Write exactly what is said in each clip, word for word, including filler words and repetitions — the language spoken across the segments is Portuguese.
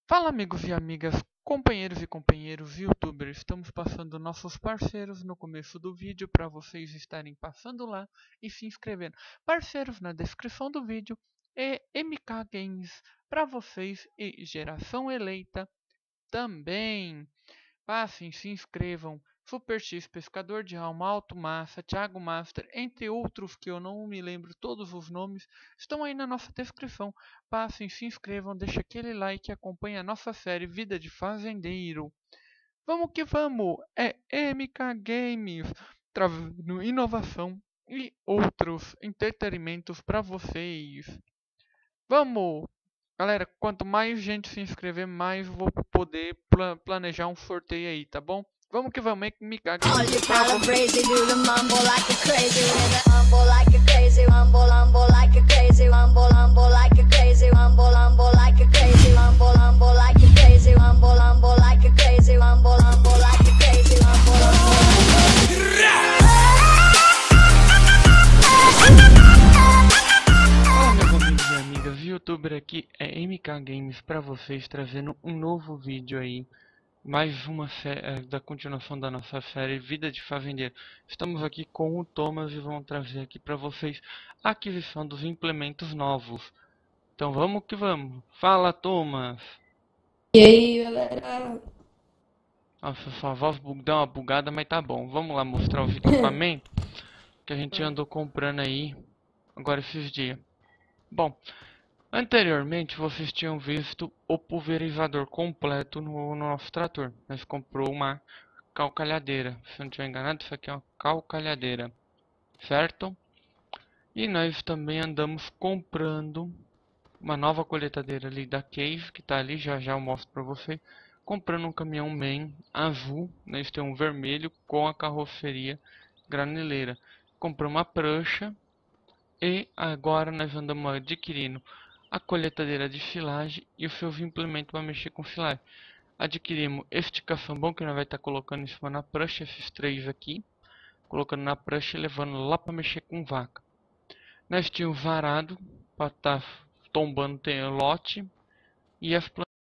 Fala amigos e amigas, companheiros e companheiros, youtubers, estamos passando nossos parceiros no começo do vídeo para vocês estarem passando lá e se inscrevendo. Parceiros na descrição do vídeo e M K Games para vocês e Geração Eleita também. Passem, se inscrevam. Super X, Pescador de Alma, Alto Massa, Thiago Master, entre outros que eu não me lembro todos os nomes, estão aí na nossa descrição. Passem, se inscrevam, deixem aquele like e acompanhem a nossa série Vida de Fazendeiro. Vamos que vamos! É M K Games, trazendo inovação e outros entretenimentos para vocês. Vamos! Galera, quanto mais gente se inscrever, mais vou poder pla planejar um sorteio aí, tá bom? Vamos que vamos, me caga. Youtuber aqui é M K Games para vocês, trazendo um novo vídeo aí, mais uma série da continuação da nossa série Vida de Fazendeiro. Estamos aqui com o Thomas e vamos trazer aqui para vocês a aquisição dos implementos novos. Então vamos que vamos. Fala, Thomas. E aí, galera? Nossa, sua voz deu uma bugada, mas tá bom. Vamos lá mostrar os equipamentos que a gente andou comprando aí agora esses dias. Bom, anteriormente vocês tinham visto o pulverizador completo no, no nosso trator. Nós comprou uma calcalhadeira. Se eu não estiver enganado, isso aqui é uma calcalhadeira, certo? E nós também andamos comprando uma nova colheitadeira ali da Cave, que está ali, já já eu mostro para vocês. Comprando um caminhão MAN azul, nós temos um vermelho com a carroceria graneleira. Compramos uma prancha e agora nós andamos adquirindo a colheitadeira de silagem e os seus implementos para mexer com silagem. Adquirimos este caçambão que nós vai estar tá colocando em cima na prancha, esses três aqui, colocando na prancha e levando lá para mexer com vaca. Nós tínhamos varado para estar tá tombando tem lote e as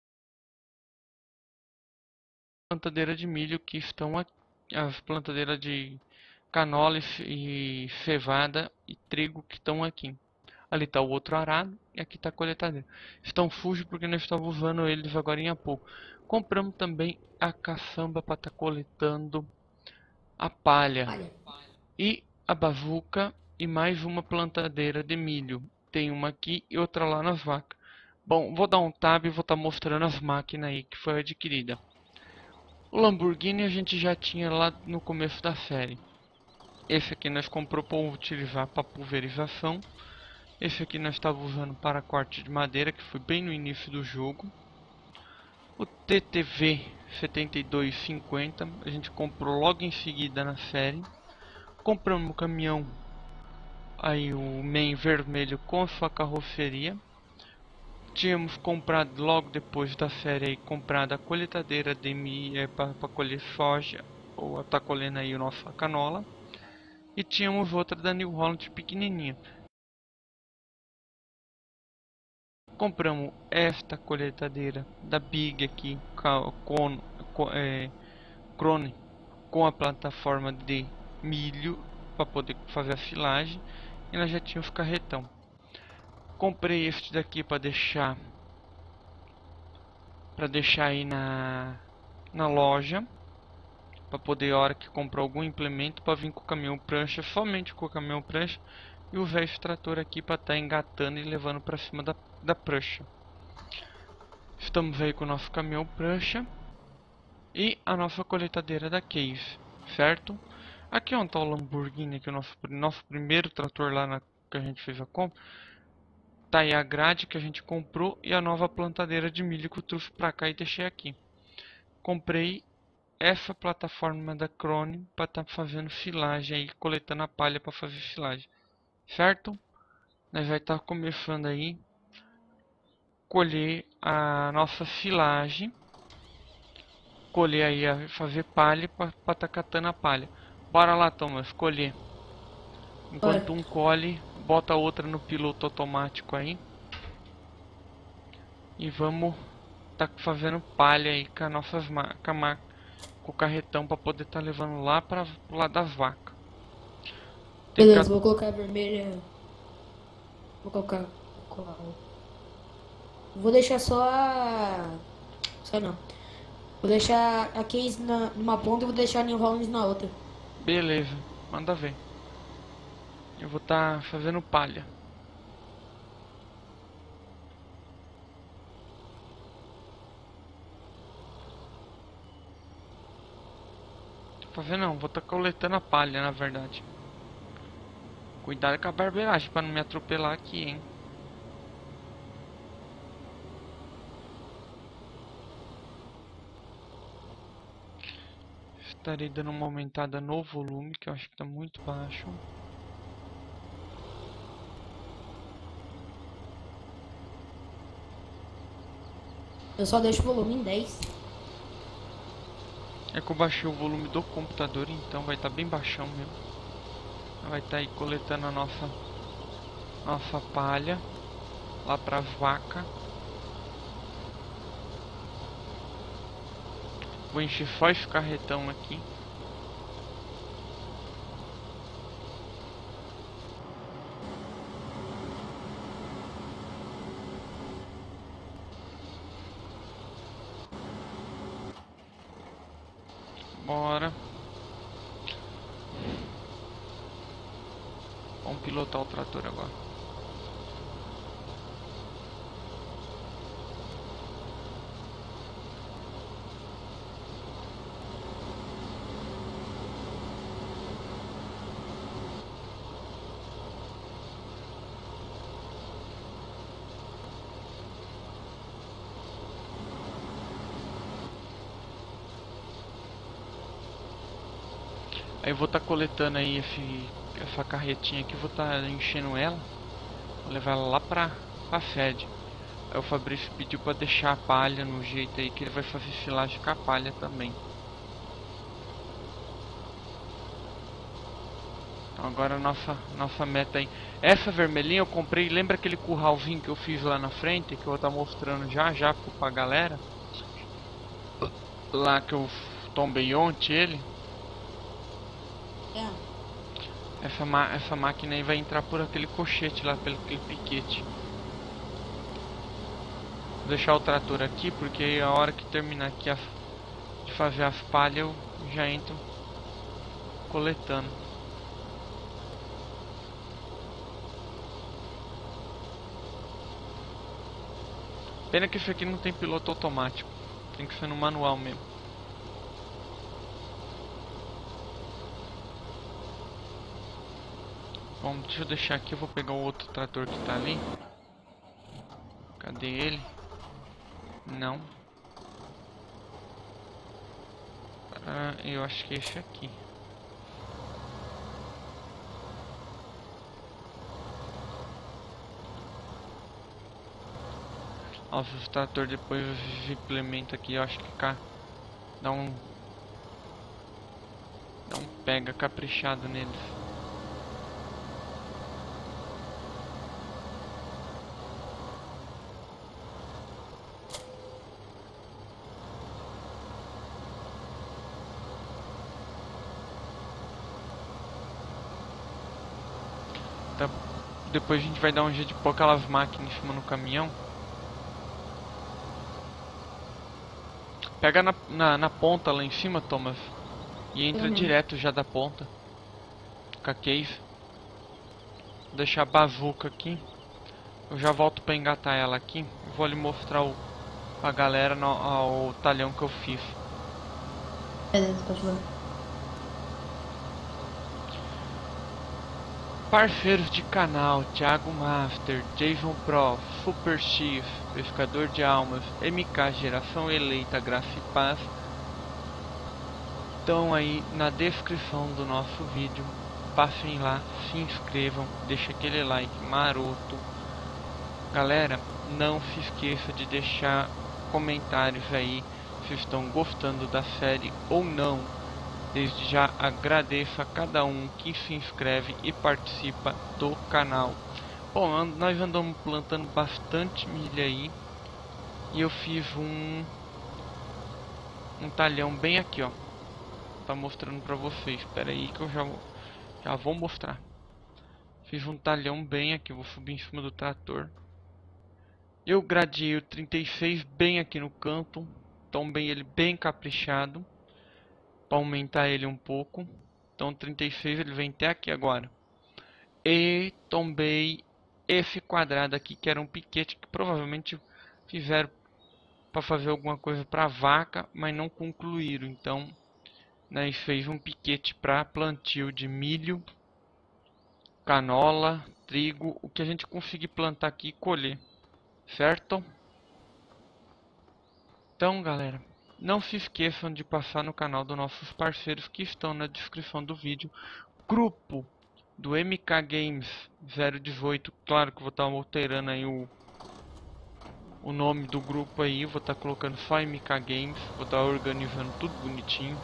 plantadeiras de milho que estão aqui, as plantadeiras de canola e cevada e trigo que estão aqui. Ali está o outro arado e aqui está a colheitadeira. Estão fujos porque nós estávamos usando eles agora em pouco. Compramos também a caçamba para estar tá coletando a palha. palha. E a bazuca e mais uma plantadeira de milho. Tem uma aqui e outra lá nas vacas. Bom, vou dar um tab e vou estar tá mostrando as máquinas aí que foi adquirida. O Lamborghini a gente já tinha lá no começo da série. Esse aqui nós compramos para utilizar para pulverização. Esse aqui nós estávamos usando para corte de madeira, que foi bem no início do jogo. O T T V setenta e dois cinquenta a gente comprou logo em seguida na série. Compramos o caminhão, aí o MAN vermelho com sua carroceria. Tínhamos comprado logo depois da série aí, comprado a colheitadeira de milho é, para colher soja, ou tá colhendo aí o nosso canola. E tínhamos outra da New Holland pequenininha. Compramos esta colheitadeira da Big aqui com, com, é, Crone com a plataforma de milho para poder fazer a silagem, e nós já tínhamos carretão. Comprei este daqui para deixar para deixar aí na na loja, para poder a hora que comprar algum implemento para vir com o caminhão prancha, somente com o caminhão prancha, e usar esse trator aqui para estar tá engatando e levando para cima da, da prancha. Estamos aí com o nosso caminhão prancha e a nossa colheitadeira da Cave, certo? Aqui onde está o Lamborghini, que é o nosso, nosso primeiro trator lá na, que a gente fez a compra. Tá aí a grade que a gente comprou e a nova plantadeira de milho que eu trouxe para cá e deixei aqui. Comprei essa plataforma da Crone para estar tá fazendo silagem aí, coletando a palha para fazer silagem, certo? Nós vai estar tá começando aí colher a nossa silagem, colher aí a fazer palha para estar tá catando a palha. Bora lá, Thomas, colher. Enquanto um colhe, bota outra no piloto automático aí. E vamos tá fazendo palha aí com a nossas ma com, a ma com o carretão pra poder tá levando lá para pro lado das vacas. Tem Beleza, que... vou colocar a vermelha. Vou colocar qual? Vou deixar só a. Só não. Vou deixar a Case na, numa ponta e vou deixar a New Holland na outra. Beleza, manda ver. Eu vou tá fazendo palha. Fazendo não, vou tá coletando a palha, na verdade. Cuidado com a barbeiragem pra não me atropelar aqui, hein. Estarei dando uma aumentada no volume, que eu acho que tá muito baixo. Eu só deixo o volume em dez. É que eu baixei o volume do computador, então vai estar bem baixão mesmo. Vai estar aí coletando a nossa nossa palha lá para as vacas. Vou encher só esse carretão aqui. Bora. Vamos pilotar o trator agora. Aí eu vou estar tá coletando aí esse, essa carretinha aqui, vou estar tá enchendo ela, vou levar ela lá pra, pra sede. Aí o Fabrício pediu para deixar a palha no jeito aí que ele vai fazer silagem com a palha também. Então agora a nossa, nossa meta aí. Essa vermelhinha eu comprei, lembra aquele curralzinho que eu fiz lá na frente, que eu vou estar tá mostrando já já pra galera? Lá que eu tombei ontem ele. Essa, ma essa máquina aí vai entrar por aquele cochete lá, pelo aquele piquete. Vou deixar o trator aqui, porque aí a hora que terminar aqui a, de fazer as palhas eu já entro coletando. Pena que isso aqui não tem piloto automático, tem que ser no manual mesmo. Bom, deixa eu deixar aqui, eu vou pegar o outro trator que tá ali. Cadê ele? Não. Ah, eu acho que é esse aqui. Nossa, o trator depois implementa aqui, eu acho que cá dá um dá um pega caprichado neles. Tá, depois a gente vai dar um jeito de pôr aquelas máquinas em cima no caminhão. Pega na, na, na ponta lá em cima, Thomas, e entra Uhum. direto já da ponta com a cave. Vou deixar a bazuca aqui. Eu já volto pra engatar ela aqui. Vou lhe mostrar o, pra galera no, ao talhão que eu fiz. Beleza, pode ver. Parceiros de canal: Thiago Master, Jason Pro, Super X, Pescador de Almas, M K Geração Eleita, Graça e Paz, estão aí na descrição do nosso vídeo. Passem lá, se inscrevam, deixem aquele like maroto. Galera, não se esqueça de deixar comentários aí se estão gostando da série ou não. Desde já agradeço a cada um que se inscreve e participa do canal. Bom, nós andamos plantando bastante milho aí. E eu fiz um um talhão bem aqui, ó. Tá mostrando pra vocês. Espera aí que eu já vou, já vou mostrar. Fiz um talhão bem aqui. Eu vou subir em cima do trator. Eu gradeei o trinta e seis bem aqui no canto. Tombei ele bem caprichado, para aumentar ele um pouco. Então o trinta e seis ele vem até aqui agora. E tombei esse quadrado aqui, que era um piquete que provavelmente fizeram para fazer alguma coisa para vaca, mas não concluíram. Então nós fez um piquete para plantio de milho, canola, trigo, o que a gente conseguir plantar aqui e colher, certo? Então, galera, não se esqueçam de passar no canal dos nossos parceiros que estão na descrição do vídeo. Grupo do M K Games zero dezoito, claro que eu vou estar alterando aí o, o nome do grupo aí, vou estar colocando só M K Games, vou estar organizando tudo bonitinho.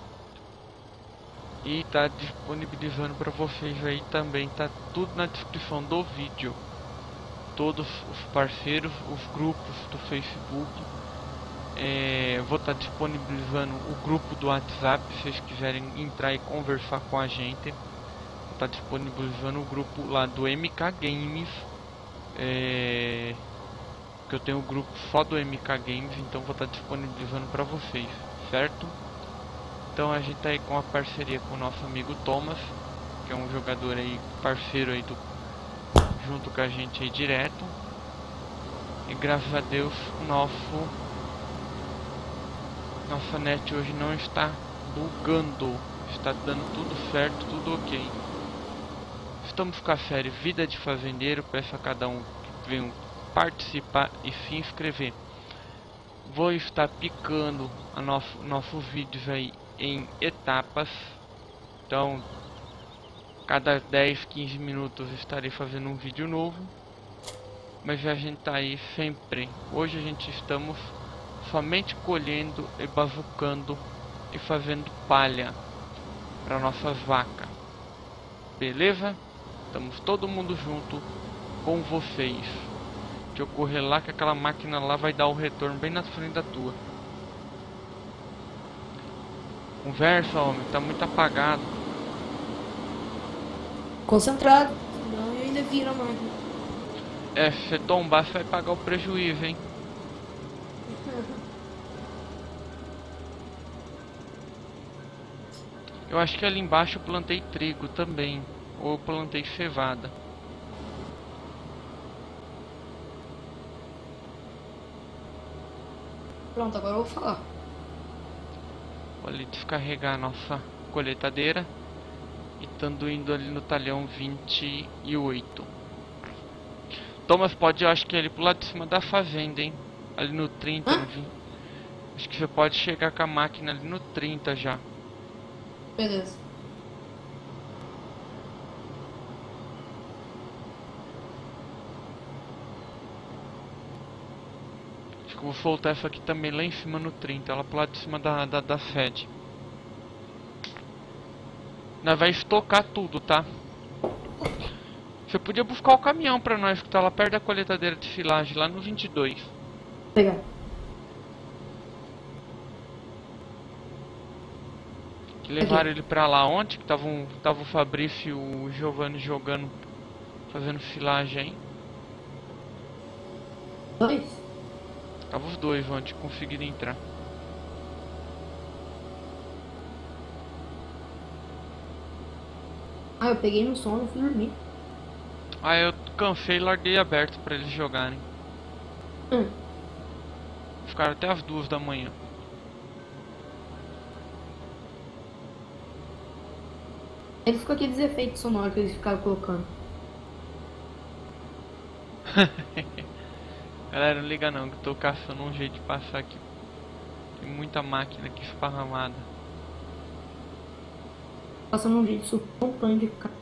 E tá disponibilizando para vocês aí também, tá tudo na descrição do vídeo. Todos os parceiros, os grupos do Facebook. É, vou estar disponibilizando o grupo do WhatsApp, se vocês quiserem entrar e conversar com a gente. Vou estar disponibilizando o grupo lá do M K Games. É, que eu tenho o grupo só do M K Games, então vou estar disponibilizando para vocês, certo? Então a gente tá aí com a parceria com o nosso amigo Thomas, que é um jogador aí, parceiro aí do, junto com a gente aí direto. E graças a Deus o nosso nossa net hoje não está bugando, está dando tudo certo, tudo ok. Estamos com a série Vida de Fazendeiro, peço a cada um que venham participar e se inscrever. Vou estar picando a nosso, nossos vídeos aí em etapas, então cada dez, quinze minutos estarei fazendo um vídeo novo, mas a gente tá aí sempre. Hoje a gente estamos somente colhendo e bazucando e fazendo palha para nossas vacas, beleza? Estamos todo mundo junto com vocês. Deixa eu correr lá que aquela máquina lá vai dar o retorno bem na frente da tua. Conversa, homem, tá muito apagado. Concentrado, senão eu ainda viro a máquina. É, se você tombar, você vai pagar o prejuízo, hein? Eu acho que ali embaixo eu plantei trigo também, ou eu plantei cevada. Pronto, agora eu vou falar. Vou ali descarregar a nossa colheitadeira. E estando indo ali no talhão vinte e oito. Thomas, pode, eu acho que é ali pro lado de cima da fazenda, hein? Ali no trinta, Hã? no vinte. Acho que você pode chegar com a máquina ali no trinta já. Beleza. Acho que eu vou soltar essa aqui também lá em cima no trinta, ela pro lado de cima da, da, da sede. Nós vai estocar tudo, tá? Você podia buscar o caminhão pra nós que tá lá perto da colheitadeira de silagem, lá no vinte e dois. Vou pegar. Que levaram ele pra lá ontem, que tava, um, tava o Fabrício e o Giovanni jogando, fazendo silagem aí. Dois? Tava os dois ontem, conseguiram entrar. Ah, eu peguei no sono e fui dormir. Ah, eu cansei e larguei aberto pra eles jogarem. Hum. Ficaram até as duas da manhã. Ele ficou aqueles efeitos sonoros que eles ficaram colocando. Galera, não liga não, que eu tô caçando um jeito de passar aqui. Tem muita máquina aqui esparramada. Passando um jeito espontâneo de ficar.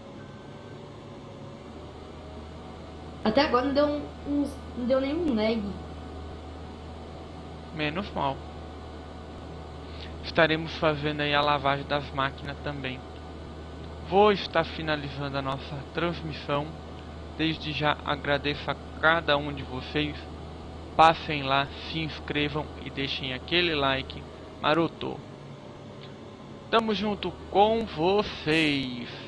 Até agora não deu um, um, não deu nenhum lag. Menos mal. Estaremos fazendo aí a lavagem das máquinas também. Vou estar finalizando a nossa transmissão. Desde já agradeço a cada um de vocês passem lá, se inscrevam e deixem aquele like maroto. Tamo junto com vocês.